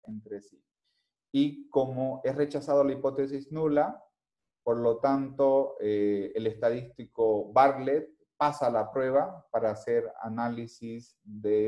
entre sí. Y como es rechazado la hipótesis nula, por lo tanto, el estadístico Bartlett pasa la prueba para hacer análisis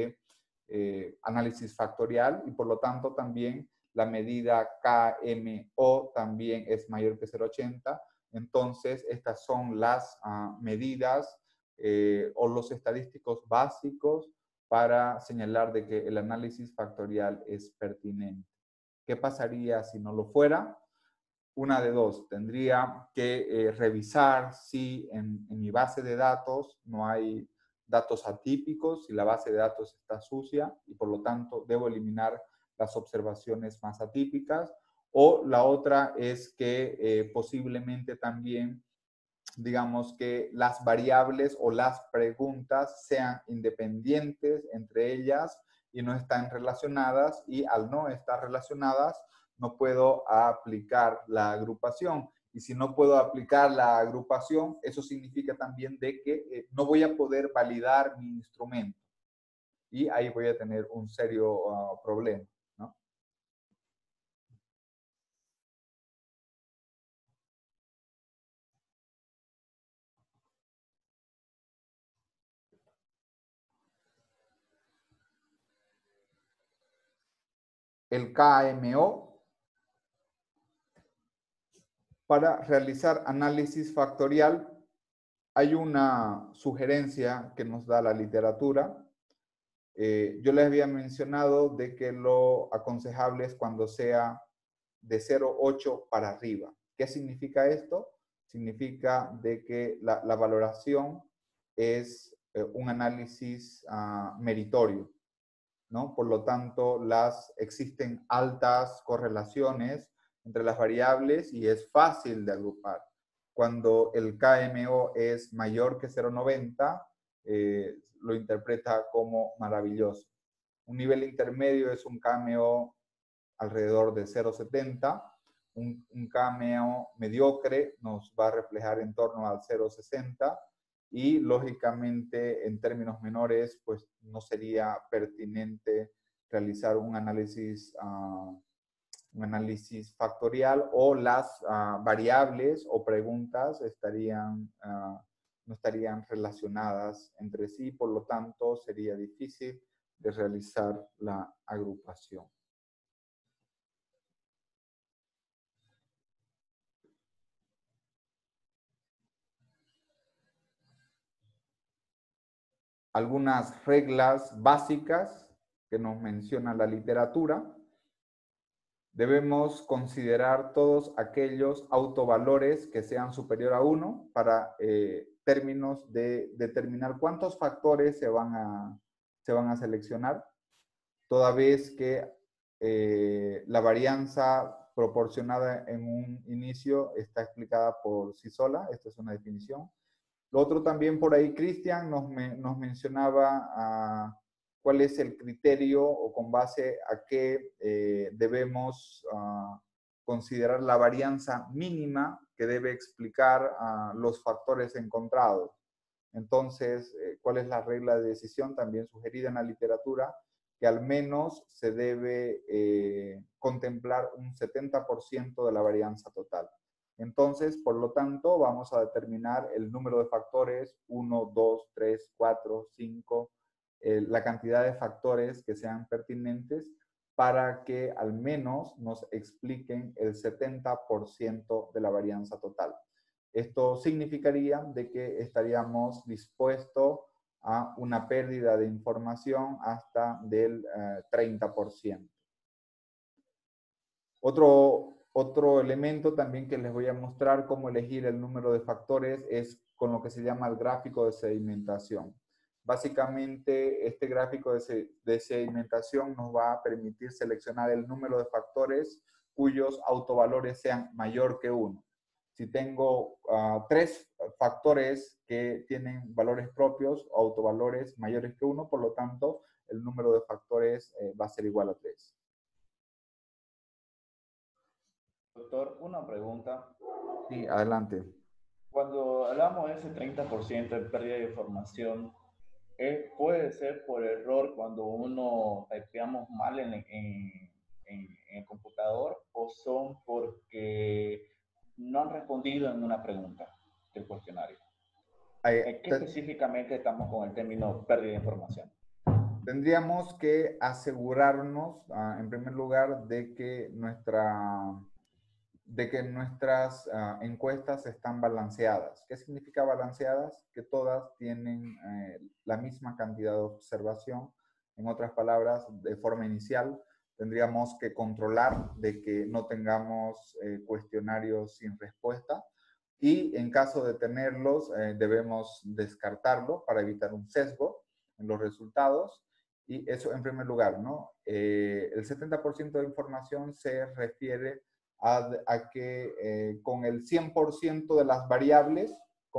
factorial, y por lo tanto también la medida KMO también es mayor que 0,80. Entonces, estas son las medidas o los estadísticos básicos para señalar de que el análisis factorial es pertinente. ¿Qué pasaría si no lo fuera? Una de dos, tendría que revisar si en mi base de datos no hay datos atípicos, si la base de datos está sucia y por lo tanto debo eliminar las observaciones más atípicas. O la otra es que posiblemente también, digamos, que las variables o las preguntas sean independientes entre ellas y no están relacionadas, y al no estar relacionadas no puedo aplicar la agrupación. Y si no puedo aplicar la agrupación, eso significa también de que no voy a poder validar mi instrumento. Y ahí voy a tener un serio problema, ¿no? El KMO, para realizar análisis factorial, hay una sugerencia que nos da la literatura. Yo les había mencionado de que lo aconsejable es cuando sea de 0,8 para arriba. ¿Qué significa esto? Significa de que la valoración es un análisis meritorio, ¿no? Por lo tanto, existen altas correlaciones entre las variables y es fácil de agrupar. Cuando el KMO es mayor que 0,90, lo interpreta como maravilloso. Un nivel intermedio es un KMO alrededor de 0,70. Un KMO mediocre nos va a reflejar en torno al 0,60. Y lógicamente en términos menores pues no sería pertinente realizar un análisis factorial, o las variables o preguntas no estarían relacionadas entre sí, por lo tanto sería difícil de realizar la agrupación. Algunas reglas básicas que nos menciona la literatura. Debemos considerar todos aquellos autovalores que sean superior a 1 para términos de determinar cuántos factores se van a seleccionar, toda vez que la varianza proporcionada en un inicio está explicada por sí sola. Esta es una definición. Lo otro también por ahí, Cristian nos mencionaba cuál es el criterio o con base a qué debemos considerar la varianza mínima que debe explicar los factores encontrados. Entonces, ¿cuál es la regla de decisión también sugerida en la literatura? Que al menos se debe contemplar un 70% de la varianza total. Entonces, por lo tanto, vamos a determinar el número de factores, 1, 2, 3, 4, 5, la cantidad de factores que sean pertinentes para que al menos nos expliquen el 70% de la varianza total. Esto significaría de que estaríamos dispuestos a una pérdida de información hasta del 30%. Otro elemento también que les voy a mostrar cómo elegir el número de factores es con lo que se llama el gráfico de sedimentación. Básicamente, este gráfico de sedimentación nos va a permitir seleccionar el número de factores cuyos autovalores sean mayor que 1. Si tengo 3 factores que tienen valores propios o autovalores mayores que 1, por lo tanto, el número de factores va a ser igual a 3. Doctor, una pregunta. Sí, adelante. Cuando hablamos de ese 30% de pérdida de información, puede ser por error cuando uno typeamos mal en son porque no han respondido en una pregunta del cuestionario. ¿En qué específicamente estamos con el término pérdida de información? Tendríamos que asegurarnos, en primer lugar, de que nuestras encuestas están balanceadas. ¿Qué significa balanceadas? Que todas tienen la misma cantidad de observación. En otras palabras, de forma inicial, tendríamos que controlar de que no tengamos cuestionarios sin respuesta, y en caso de tenerlos, debemos descartarlo para evitar un sesgo en los resultados. Y eso en primer lugar, ¿no? El 70% de información se refiere a que con el 100% de las variables,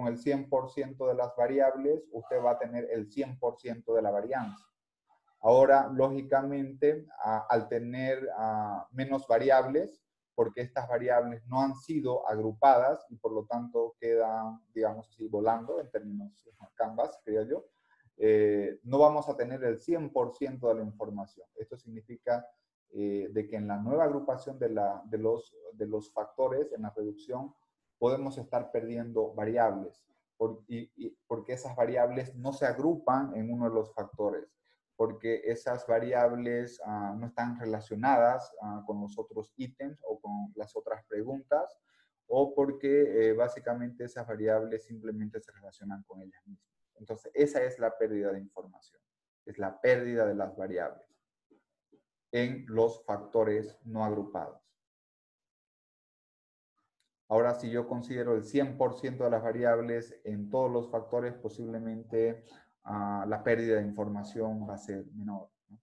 usted va a tener el 100% de la varianza. Ahora, lógicamente, al tener menos variables, porque estas variables no han sido agrupadas y por lo tanto quedan, digamos así, volando en términos Canvas, creo yo, no vamos a tener el 100% de la información. Esto significa de que en la nueva agrupación de los factores, en la reducción, podemos estar perdiendo variables, porque esas variables no se agrupan en uno de los factores, porque esas variables no están relacionadas con los otros ítems o con las otras preguntas, o porque básicamente esas variables simplemente se relacionan con ellas mismas. Entonces, esa es la pérdida de información, es la pérdida de las variables en los factores no agrupados. Ahora, si yo considero el 100% de las variables en todos los factores, posiblemente la pérdida de información va a ser menor, ¿no?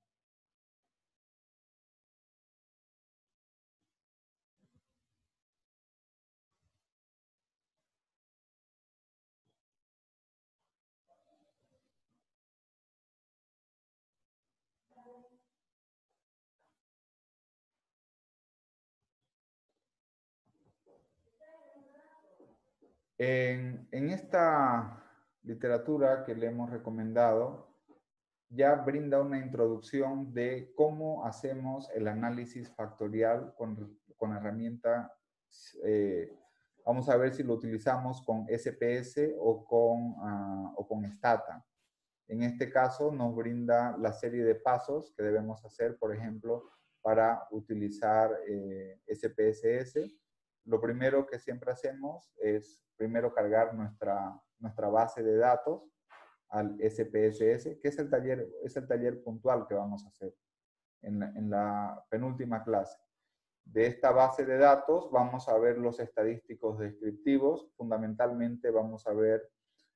En esta literatura que le hemos recomendado, ya brinda una introducción de cómo hacemos el análisis factorial con la herramienta. Vamos a ver si lo utilizamos con SPS o con Stata. En este caso nos brinda la serie de pasos que debemos hacer, por ejemplo, para utilizar SPSS. Lo primero que siempre hacemos es primero cargar nuestra base de datos al SPSS, que es el taller puntual que vamos a hacer en la penúltima clase. De esta base de datos vamos a ver los estadísticos descriptivos. Fundamentalmente vamos a ver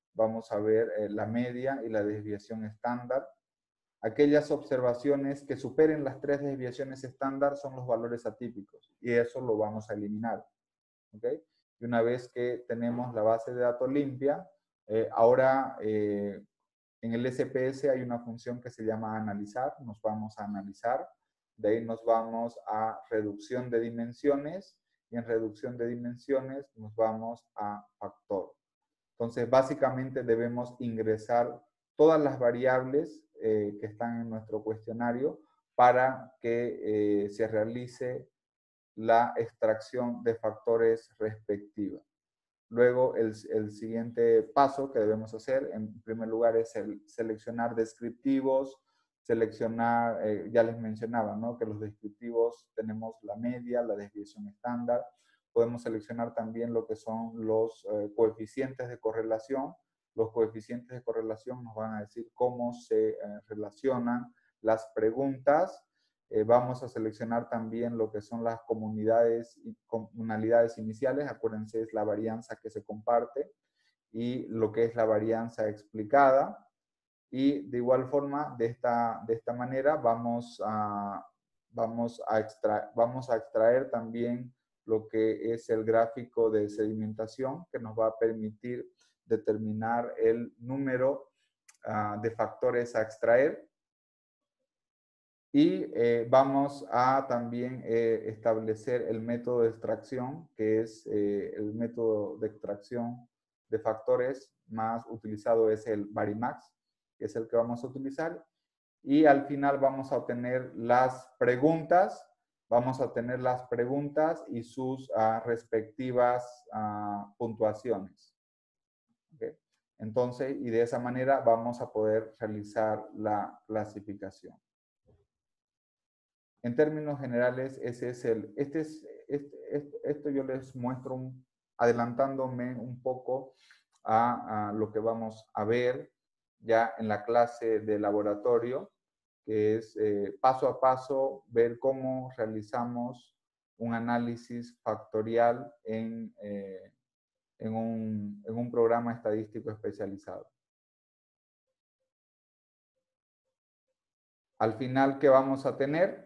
la media y la desviación estándar. Aquellas observaciones que superen las 3 desviaciones estándar son los valores atípicos, y eso lo vamos a eliminar. ¿Okay? Y una vez que tenemos la base de datos limpia, ahora en el SPS hay una función que se llama analizar. Nos vamos a analizar. De ahí nos vamos a reducción de dimensiones, y en reducción de dimensiones nos vamos a factor. Entonces, básicamente debemos ingresar todas las variables que están en nuestro cuestionario para que se realice la extracción de factores respectiva. Luego, el siguiente paso que debemos hacer, en primer lugar, es seleccionar descriptivos, seleccionar, ya les mencionaba, ¿no? Que los descriptivos tenemos la media, la desviación estándar. Podemos seleccionar también lo que son los coeficientes de correlación. Los coeficientes de correlación nos van a decir cómo se relacionan las preguntas. Vamos a seleccionar también lo que son las comunalidades iniciales. Acuérdense, es la varianza que se comparte, y lo que es la varianza explicada. Y de igual forma, de esta manera, vamos a extraer también lo que es el gráfico de sedimentación, que nos va a permitir determinar el número de factores a extraer. Y vamos a también establecer el método de extracción, que es el método de extracción de factores más utilizado es el Varimax, que es el que vamos a utilizar. Y al final vamos a obtener las preguntas vamos a tener las preguntas y sus respectivas puntuaciones. ¿Okay? Entonces, y de esa manera vamos a poder realizar la clasificación. En términos generales, ese es esto yo les muestro adelantándome un poco a lo que vamos a ver ya en la clase de laboratorio, que es paso a paso ver cómo realizamos un análisis factorial en un programa estadístico especializado. Al final, ¿qué vamos a tener?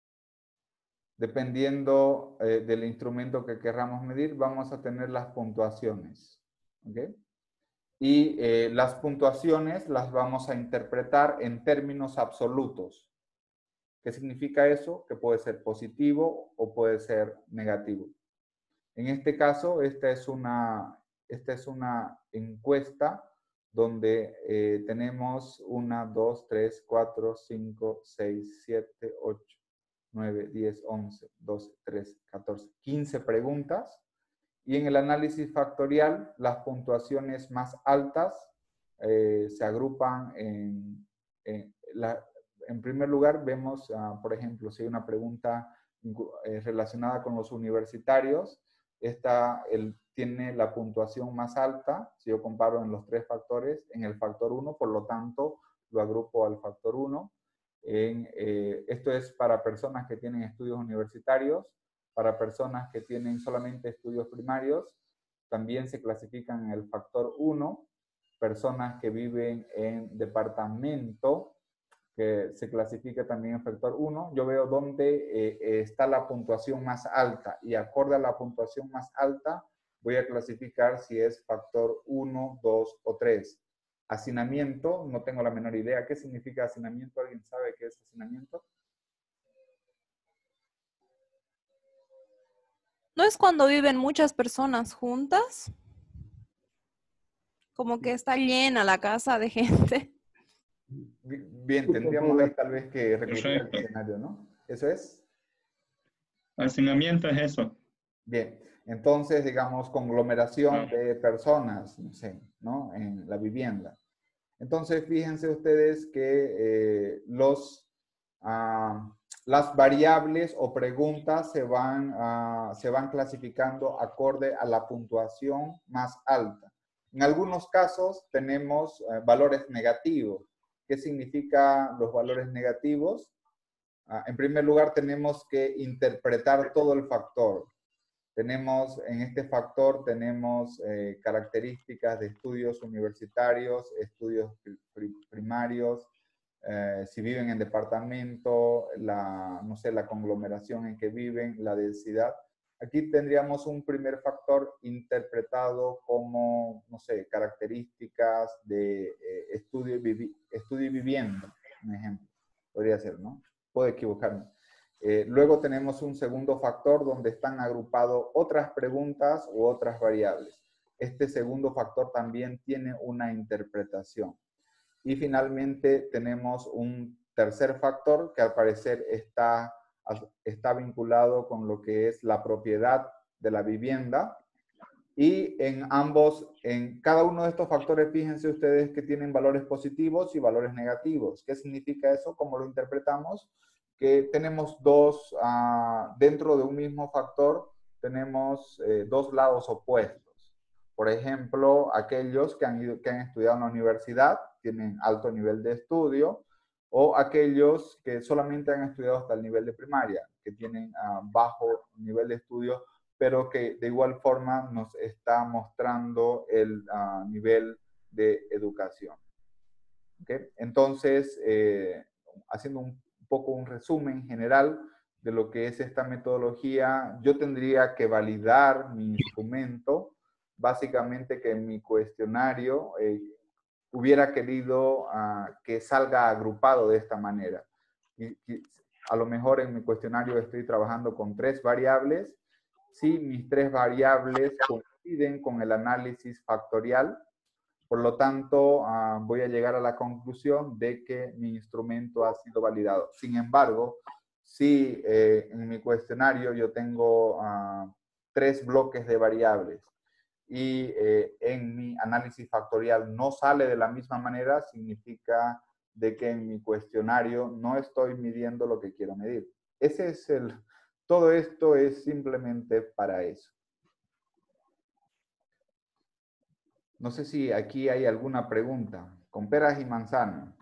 Dependiendo del instrumento que querramos medir, vamos a tener las puntuaciones. ¿Okay? Y las puntuaciones las vamos a interpretar en términos absolutos. ¿Qué significa eso? Que puede ser positivo o puede ser negativo. En este caso, esta es una encuesta donde tenemos 1, 2, 3, 4, 5, 6, 7, 8, 9, 10, 11, 12, 13, 14, 15 preguntas. Y en el análisis factorial, las puntuaciones más altas se agrupan en primer lugar, vemos, por ejemplo, si hay una pregunta relacionada con los universitarios, esta tiene la puntuación más alta, si yo comparo en los tres factores, en el factor 1, por lo tanto, lo agrupo al factor 1. Esto es para personas que tienen estudios universitarios, para personas que tienen solamente estudios primarios, también se clasifican en el factor 1, personas que viven en departamento, que se clasifica también en factor 1. Yo veo dónde está la puntuación más alta y acorde a la puntuación más alta voy a clasificar si es factor 1, 2 o 3. Hacinamiento, no tengo la menor idea. ¿Qué significa hacinamiento? ¿Alguien sabe qué es hacinamiento? ¿No es cuando viven muchas personas juntas? Como que está llena la casa de gente. Bien, tendríamos ahí tal vez que reclutar el escenario, ¿no? ¿Eso es? Hacinamiento es eso. Bien, entonces, digamos, conglomeración de personas, no sé, ¿no? En la vivienda. Entonces, fíjense ustedes que las variables o preguntas se van clasificando acorde a la puntuación más alta. En algunos casos tenemos valores negativos. ¿Qué significan los valores negativos? En primer lugar, tenemos que interpretar todo el factor. En este factor tenemos características de estudios universitarios, estudios primarios, si viven en departamento, no sé, la conglomeración en que viven, la densidad. Aquí tendríamos un primer factor interpretado como, no sé, características de estudio y vivienda, un ejemplo. Podría ser, ¿no? Puedo equivocarme. Luego tenemos un segundo factor donde están agrupadas otras preguntas u otras variables. Este segundo factor también tiene una interpretación. Y finalmente tenemos un tercer factor que al parecer está vinculado con lo que es la propiedad de la vivienda. Y en cada uno de estos factores, fíjense ustedes que tienen valores positivos y valores negativos. ¿Qué significa eso? ¿Cómo lo interpretamos? Que tenemos dentro de un mismo factor, tenemos dos lados opuestos. Por ejemplo, aquellos que han estudiado en la universidad, tienen alto nivel de estudio, o aquellos que solamente han estudiado hasta el nivel de primaria, que tienen bajo nivel de estudio, pero que de igual forma nos está mostrando el nivel de educación. ¿Okay? Entonces, haciendo un poco un resumen general de lo que es esta metodología, yo tendría que validar mi instrumento, básicamente que mi cuestionario hubiera querido que salga agrupado de esta manera. Y a lo mejor en mi cuestionario estoy trabajando con 3 variables. Si mis 3 variables coinciden con el análisis factorial, por lo tanto, voy a llegar a la conclusión de que mi instrumento ha sido validado. Sin embargo, si en mi cuestionario yo tengo 3 bloques de variables y en mi análisis factorial no sale de la misma manera, significa de que en mi cuestionario no estoy midiendo lo que quiero medir. Todo esto es simplemente para eso. No sé si aquí hay alguna pregunta. Con peras y manzanas.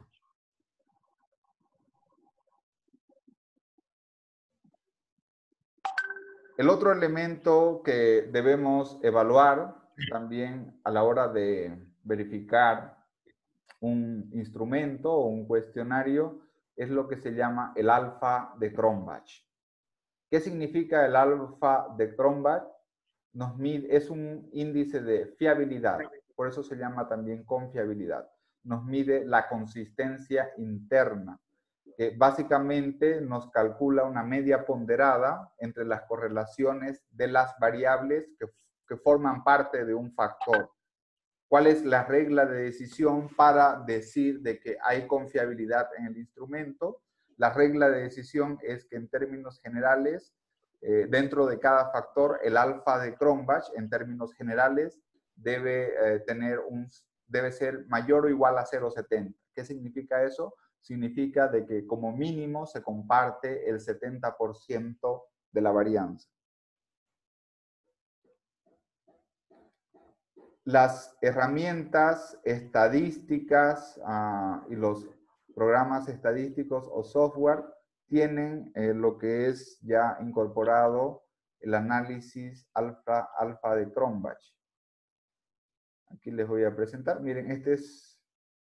El otro elemento que debemos evaluar también a la hora de verificar un instrumento o un cuestionario es lo que se llama el alfa de Cronbach. ¿Qué significa el alfa de Cronbach? Es un índice de fiabilidad, por eso se llama también confiabilidad. Nos mide la consistencia interna, que básicamente nos calcula una media ponderada entre las correlaciones de las variables que forman parte de un factor. ¿Cuál es la regla de decisión para decir de que hay confiabilidad en el instrumento? La regla de decisión es que en términos generales, dentro de cada factor, el alfa de Cronbach, en términos generales, debe ser mayor o igual a 0,70. ¿Qué significa eso? Significa de que como mínimo se comparte el 70% de la varianza. Las herramientas estadísticas y los programas estadísticos o software tienen lo que es ya incorporado el análisis alfa de Cronbach. Aquí les voy a presentar. Miren, este es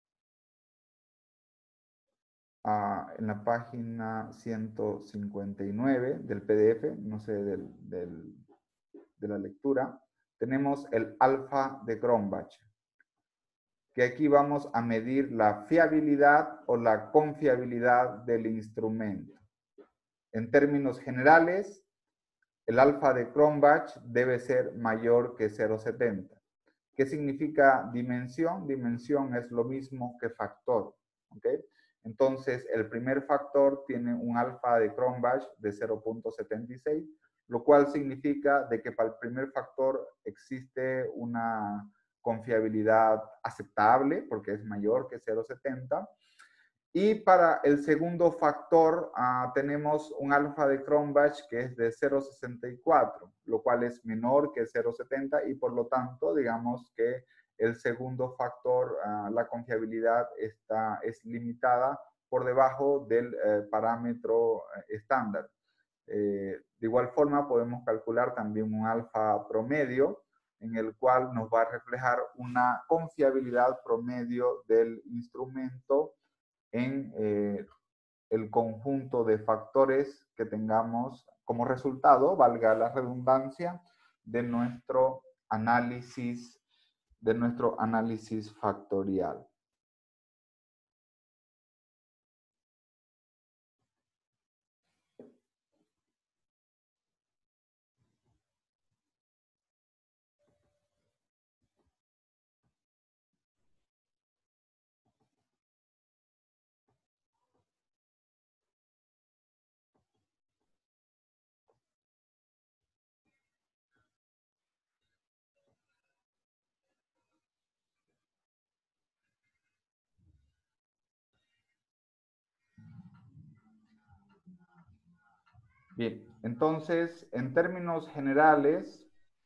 en la página 159 del PDF, no sé, de la lectura. Tenemos el alfa de Cronbach, que aquí vamos a medir la fiabilidad o la confiabilidad del instrumento. En términos generales, el alfa de Cronbach debe ser mayor que 0,70. ¿Qué significa dimensión? Dimensión es lo mismo que factor. ¿Okay? Entonces, el primer factor tiene un alfa de Cronbach de 0,76, lo cual significa de que para el primer factor existe una confiabilidad aceptable, porque es mayor que 0,70. Y para el segundo factor tenemos un alfa de Cronbach que es de 0,64, lo cual es menor que 0,70 y por lo tanto, digamos que el segundo factor, la confiabilidad es limitada por debajo del parámetro estándar. De igual forma, podemos calcular también un alfa promedio, en el cual nos va a reflejar una confiabilidad promedio del instrumento en el conjunto de factores que tengamos como resultado, valga la redundancia, de nuestro análisis factorial. Bien, entonces, en términos generales,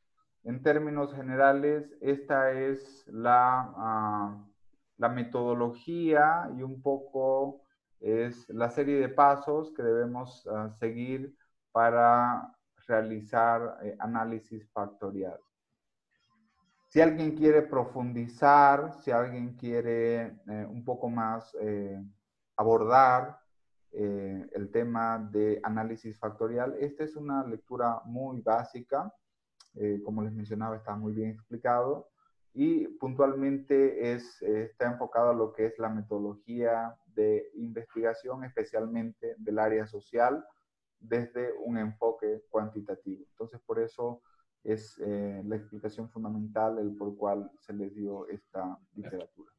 esta es la metodología y un poco es la serie de pasos que debemos seguir para realizar análisis factorial. Si alguien quiere profundizar, si alguien quiere un poco más abordar el tema de análisis factorial, esta es una lectura muy básica. Como les mencionaba, está muy bien explicado y puntualmente está enfocado a lo que es la metodología de investigación, especialmente del área social, desde un enfoque cuantitativo. Entonces, por eso es la explicación fundamental el por cual se les dio esta literatura.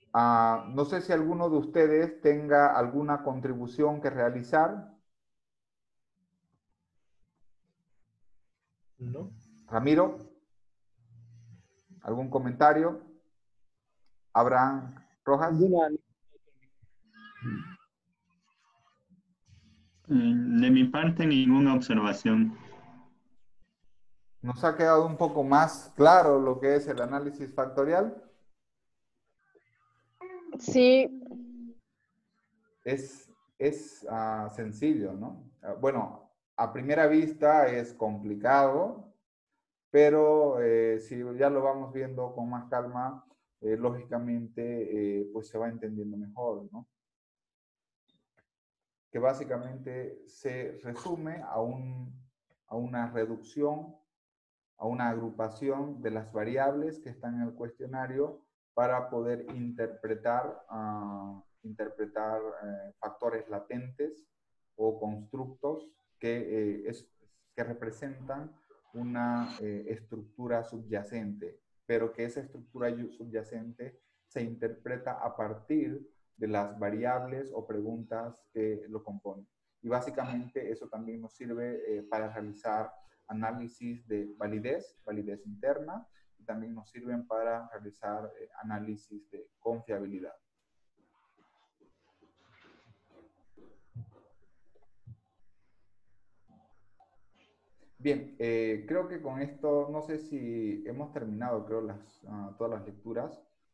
No sé si alguno de ustedes tenga alguna contribución que realizar. No. Ramiro, ¿algún comentario? Abraham Rojas. De mi parte, ninguna observación. ¿Nos ha quedado un poco más claro lo que es el análisis factorial? Sí. Es sencillo, ¿no? Bueno, a primera vista es complicado, pero si ya lo vamos viendo con más calma, lógicamente pues se va entendiendo mejor, ¿no? Que básicamente se resume a una reducción, a una agrupación de las variables que están en el cuestionario para poder interpretar factores latentes o constructos que representan una estructura subyacente, pero que esa estructura subyacente se interpreta a partir de las variables o preguntas que lo componen. Y básicamente eso también nos sirve para realizar análisis de validez interna, y también nos sirven para realizar análisis de confiabilidad. Bien, creo que con esto, no sé si hemos terminado, creo, todas las lecturas.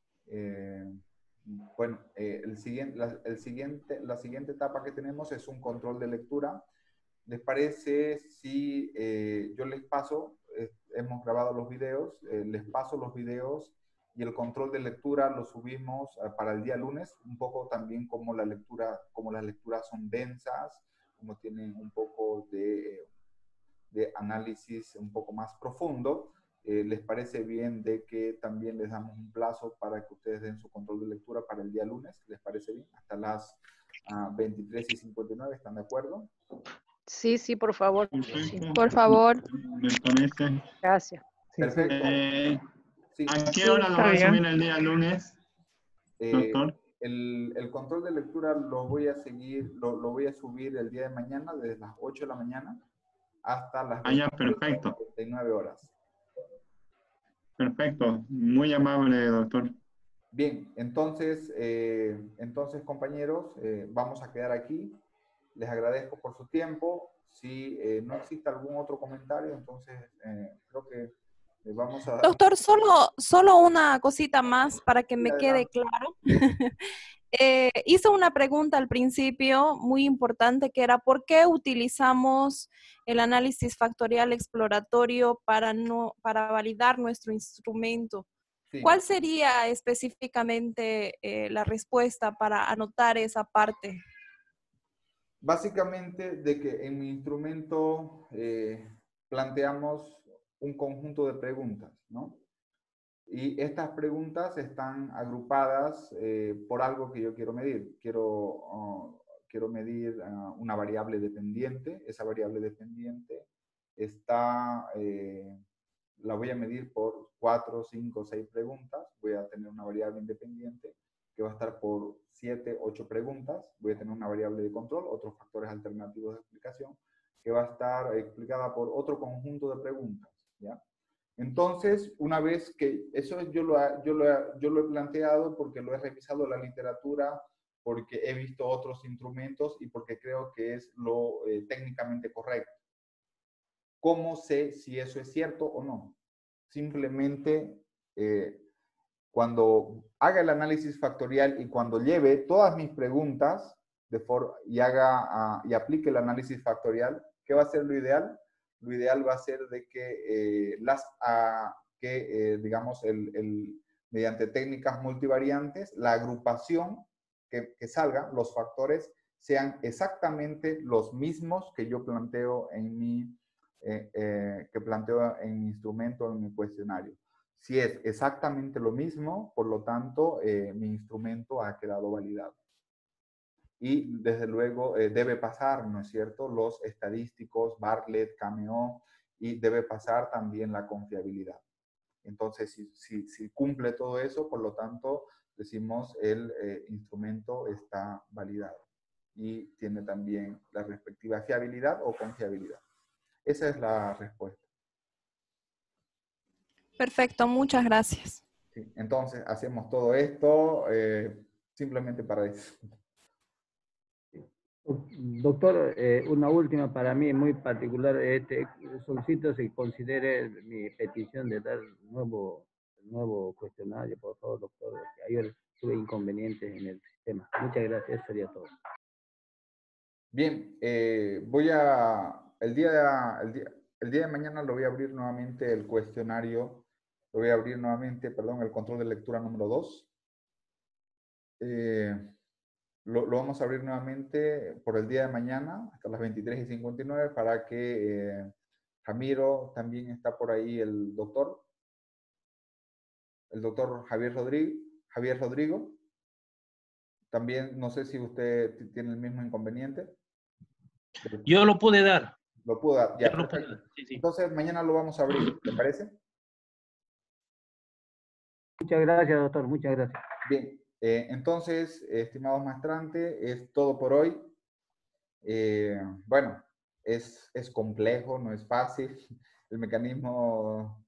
Bueno, la siguiente etapa que tenemos es un control de lectura. ¿Les parece si yo les paso, hemos grabado los videos, les paso los videos y el control de lectura lo subimos para el día lunes? Un poco también como las lecturas son densas, como tienen un poco de análisis un poco más profundo, ¿les parece bien de que también les damos un plazo para que ustedes den su control de lectura para el día lunes? ¿Les parece bien? Hasta las 23:59, ¿están de acuerdo? Sí, sí, por favor. Sí. Por favor. Me parece. Gracias. Perfecto. Sí. ¿A qué hora lo va a subir el día lunes, doctor? El control de lectura lo voy a subir el día de mañana, desde las 8 de la mañana hasta las 29 horas. Perfecto. Muy amable, doctor. Bien, entonces compañeros, vamos a quedar aquí. Les agradezco por su tiempo. Si no existe algún otro comentario, entonces creo que vamos a... Doctor, solo una cosita más para que me quede claro. Hice una pregunta al principio muy importante que era ¿por qué utilizamos el análisis factorial exploratorio para validar nuestro instrumento? Sí. ¿Cuál sería específicamente la respuesta para anotar esa parte? Básicamente de que en mi instrumento planteamos un conjunto de preguntas, ¿no? Y estas preguntas están agrupadas por algo que yo quiero medir. Quiero medir una variable dependiente. Esa variable dependiente la voy a medir por 4, 5, 6 preguntas. Voy a tener una variable independiente que va a estar por 7, 8 preguntas. Voy a tener una variable de control, otros factores alternativos de explicación, que va a estar explicada por otro conjunto de preguntas, ¿ya? Entonces, una vez que eso yo lo he planteado porque lo he revisado en la literatura, porque he visto otros instrumentos y porque creo que es lo técnicamente correcto. ¿Cómo sé si eso es cierto o no? Simplemente cuando haga el análisis factorial y cuando lleve todas mis preguntas y aplique el análisis factorial, ¿qué va a ser lo ideal? Lo ideal va a ser de que digamos, mediante técnicas multivariantes, la agrupación que salga, los factores, sean exactamente los mismos que yo planteo en mi instrumento, en mi cuestionario. Si es exactamente lo mismo, por lo tanto, mi instrumento ha quedado validado. Y desde luego debe pasar, ¿no es cierto?, los estadísticos, Bartlett, KMO, y debe pasar también la confiabilidad. Entonces, si cumple todo eso, por lo tanto, decimos el instrumento está validado y tiene también la respectiva fiabilidad o confiabilidad. Esa es la respuesta. Perfecto, muchas gracias. Sí, entonces, hacemos todo esto simplemente para eso. Doctor, una última para mí muy particular. Solicito se considere mi petición de dar nuevo cuestionario, por favor, doctor. Ayer tuve inconvenientes en el sistema. Muchas gracias, eso sería todo. Bien, el día de mañana lo voy a abrir nuevamente el cuestionario, lo voy a abrir nuevamente, perdón, el control de lectura número 2. Lo vamos a abrir nuevamente por el día de mañana, hasta las 23:59, para que Ramiro, también está por ahí el doctor Javier Rodrigo. También, no sé si usted tiene el mismo inconveniente. Yo lo pude dar. Lo pudo dar, ya, Yo perfecto. sí, sí. Entonces, mañana lo vamos a abrir, ¿te parece? Muchas gracias, doctor, muchas gracias. Bien, entonces, estimados maestrantes, es todo por hoy. Bueno, es complejo, no es fácil. El mecanismo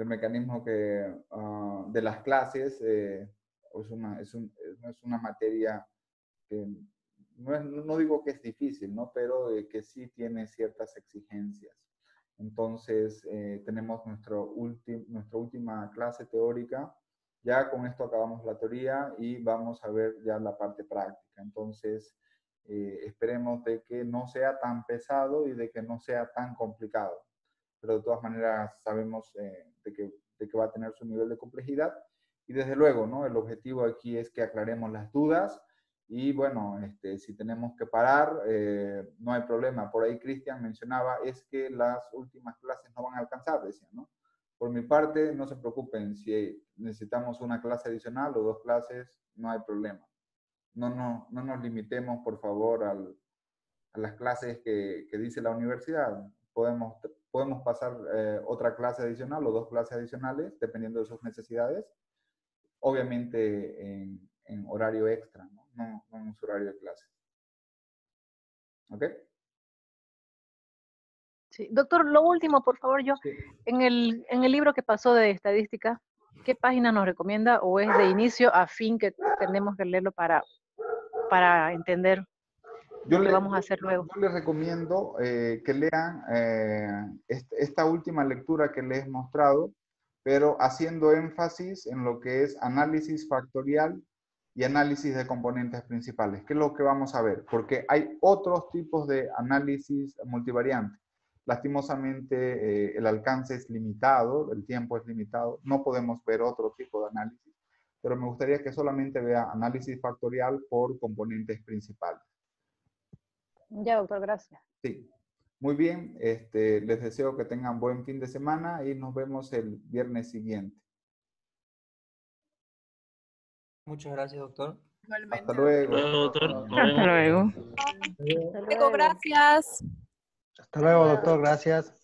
de las clases es una materia que no digo que es difícil, ¿no? Pero que sí tiene ciertas exigencias. Entonces, tenemos nuestra última clase teórica. Ya con esto acabamos la teoría y vamos a ver ya la parte práctica. Entonces, esperemos de que no sea tan pesado y de que no sea tan complicado. Pero de todas maneras sabemos de que va a tener su nivel de complejidad. Y desde luego, ¿no? El objetivo aquí es que aclaremos las dudas. Y bueno, si tenemos que parar, no hay problema. Por ahí Cristian mencionaba, es que las últimas clases no van a alcanzar, decía, ¿no? Por mi parte, no se preocupen. Si necesitamos una clase adicional o 2 clases, no hay problema. No nos limitemos, por favor, a las clases que dice la universidad. Podemos pasar otra clase adicional o 2 clases adicionales, dependiendo de sus necesidades. Obviamente en horario extra, ¿no? No en su horario de clase. ¿Ok? Sí. Doctor, lo último, por favor, Sí. en el libro que pasó de estadística, ¿qué página nos recomienda o es de inicio a fin que tenemos que leerlo para entender lo que vamos a hacer luego? Yo les recomiendo que lean esta última lectura que les he mostrado, pero haciendo énfasis en lo que es análisis factorial y análisis de componentes principales, que es lo que vamos a ver, porque hay otros tipos de análisis multivariante. Lastimosamente, el alcance es limitado, el tiempo es limitado, no podemos ver otro tipo de análisis, pero me gustaría que solamente vea análisis factorial por componentes principales. Ya, doctor, gracias. Sí, muy bien. Les deseo que tengan buen fin de semana y nos vemos el viernes siguiente. Muchas gracias, doctor. Hasta luego. Doctor. Hasta luego. Gracias. Hasta luego, doctor. Gracias.